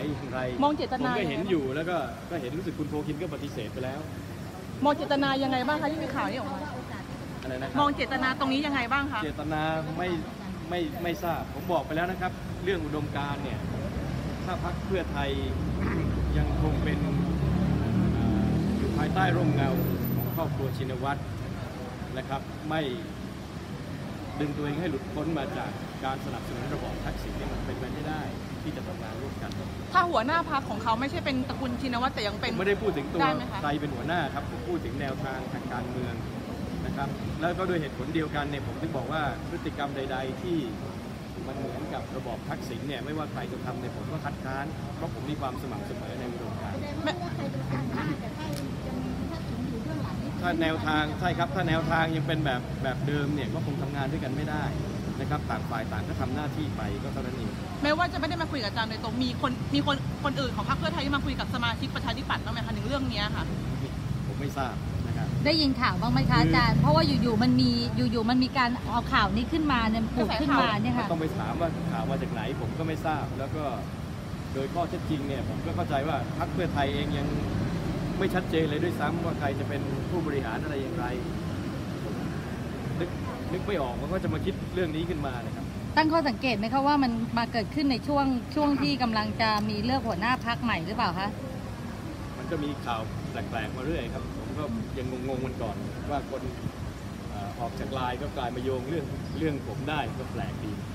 อย่างไรมองเจตนาผมก็เห็นอยู่แล้วก็เห็นรู้สึกคุณโพคินก็ปฏิเสธไปแล้วมองเจตนายังไงบ้างคะที่มีข่าวนี้ออกมาอะไรนะครับมองเจตนาตรงนี้ยังไงบ้างคะเจตนาไม่ทราบผมบอกไปแล้วนะครับเรื่องอุดมการณ์เนี่ยถ้าพรรคเพื่อไทยยังคงเป็นอยู่ภายใต้ร่มเงาของครอบครัวชินวัตรนะครับไม่ดึงตัวเองให้หลุดพ้นมาจากการสนับสนุนระบอบทักษิณเนี่ยมันเป็นไปไม่ได้ที่จะทำงานร่วมกันถ้าหัวหน้าพรรคของเขาไม่ใช่เป็นตระกูลชินวัตรแต่ยังเป็นไม่ได้พูดถึงตัวใครเป็นหัวหน้าครับผมพูดถึงแนวทางทางการเมืองนะครับแล้วก็ด้วยเหตุผลเดียวกันเนี่ยผมถึงบอกว่าพฤติกรรมใดๆที่มันเหมือนกับระบอบทักษิณเนี่ยไม่ว่าใครจะทำเนี่ยผมก็คัดค้านเพราะผมมีความสม่ำเสมอในอุดมการณ์ถ้าแนวทางใช่ครับถ้าแนวทางยังเป็นแบบเดิมเนี่ยก็คงทำงานด้วยกันไม่ได้นะครับต่างฝ่ายต่างก็ทำหน้าที่ไปก็เท่านั้นเองแม้ว่าจะไม่ได้มาคุยกับอาจารย์โดยตรงมีคนอื่นของพรรคเพื่อไทยที่มาคุยกับสมาชิกประชาธิปัตย์บ้างไหมคะถึงเรื่องนี้ค่ะผมไม่ทราบนะครับได้ยินข่าวบ้างไหมคะอาจารย์เพราะว่าอยู่ๆมันมีการเอาข่าวนี้ขึ้นมาเนี่ยผุดขึ้นมาเนี่ยค่ะต้องไปถามว่าข่าวมาจากไหนผมก็ไม่ทราบแล้วก็โดยข้อเท็จจริงเนี่ยผมก็เข้าใจว่าพรรคเพื่อไทยเองยังไม่ชัดเจนเลยด้วยซ้ำว่าใครจะเป็นผู้บริหารอะไรอย่างไรนึกไม่ออกมันก็จะมาคิดเรื่องนี้ขึ้นมานะครับตั้งข้อสังเกตไหมคะว่ามันมาเกิดขึ้นในช่วงที่กำลังจะมีเลือกหัวหน้าพรรคใหม่หรือเปล่าคะมันก็มีข่าวแปลกๆมาเรื่อยครับผมก็ยังงงๆมันก่อนว่าคนออกจากไลน์ก็กลายมาโยงเรื่องผมได้ก็แปลกดี